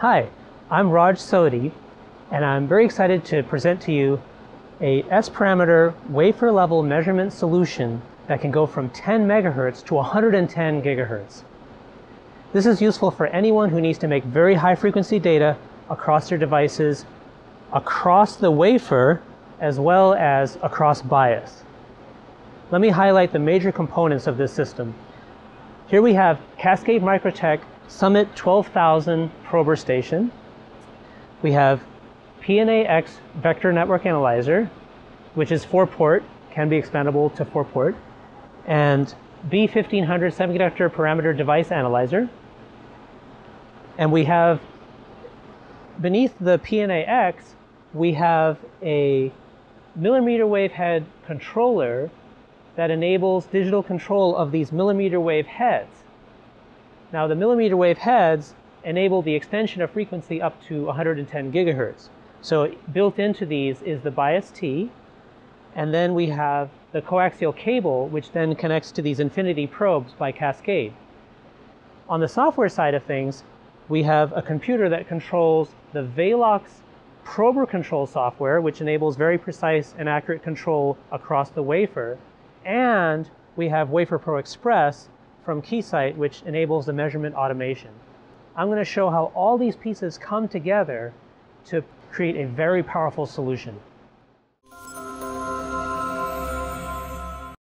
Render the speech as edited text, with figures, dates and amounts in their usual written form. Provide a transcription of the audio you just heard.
Hi, I'm Raj Sodhi, and I'm very excited to present to you a S-parameter wafer-level measurement solution that can go from 10 megahertz to 110 gigahertz. This is useful for anyone who needs to make very high-frequency data across their devices, across the wafer, as well as across bias. Let me highlight the major components of this system. Here we have Cascade Microtech Summit 12,000 prober station. We have pna-x vector network analyzer, which is 4-port, can be expandable to 4-port, and B1500 semiconductor parameter device analyzer. And we have, beneath the pna-x, we have a millimeter wave head controller that enables digital control of these millimeter wave heads. Now, the millimeter wave heads enable the extension of frequency up to 110 gigahertz. So built into these is the bias T, and then we have the coaxial cable, which then connects to these infinity probes by Cascade. On the software side of things, we have a computer that controls the Velox prober control software, which enables very precise and accurate control across the wafer. And we have WaferPro Express from Keysight, which enables the measurement automation. I'm going to show how all these pieces come together to create a very powerful solution.